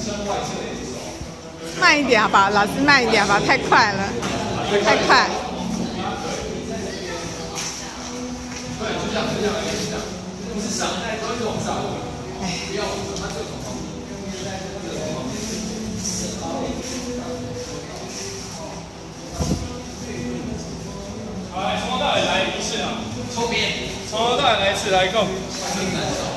慢一点好不好？老师慢一点好不好？太快了，太快。对，就这样，不是上，它会往上。不要往上，它就从旁好，来，从头到尾来一次啊！ 右边， 从头到尾来一次，来，Go！